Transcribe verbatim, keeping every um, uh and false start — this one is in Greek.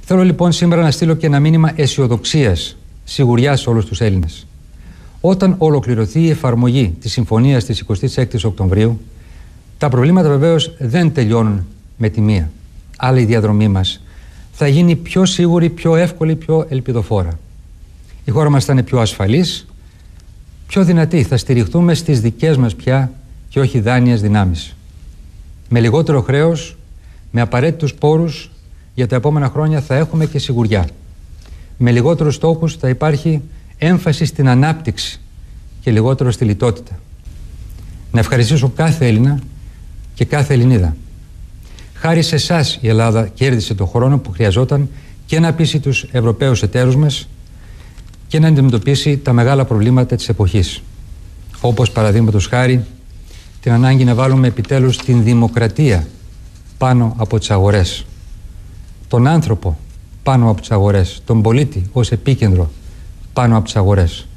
Θέλω λοιπόν σήμερα να στείλω και ένα μήνυμα αισιοδοξίας, σιγουριάς σε όλους τους Έλληνες. Όταν ολοκληρωθεί η εφαρμογή της συμφωνίας της εικοστής έκτης Οκτωβρίου, τα προβλήματα βεβαίως δεν τελειώνουν με τη μία. Αλλά η διαδρομή μας θα γίνει πιο σίγουρη, πιο εύκολη, πιο ελπιδοφόρα. Η χώρα μας θα είναι πιο ασφαλής, πιο δυνατή. Θα στηριχτούμε στις δικές μας πια και όχι δάνειες δυνάμεις. Με λιγότερο χρέος, με απαραίτητους πόρους, για τα επόμενα χρόνια θα έχουμε και σιγουριά. Με λιγότερους στόχους θα υπάρχει έμφαση στην ανάπτυξη και λιγότερο στη λιτότητα. Να ευχαριστήσω κάθε Έλληνα και κάθε Ελληνίδα. Χάρη σε εσάς η Ελλάδα κέρδισε το χρόνο που χρειαζόταν και να πείσει τους Ευρωπαίους εταίρους μας και να αντιμετωπίσει τα μεγάλα προβλήματα της εποχής. Όπως παραδείγματος χάρη την ανάγκη να βάλουμε επιτέλους την δημοκρατία πάνω από τις αγορές. Τον άνθρωπο πάνω από τις αγορές. Τον πολίτη ως επίκεντρο πάνω από τις αγορές.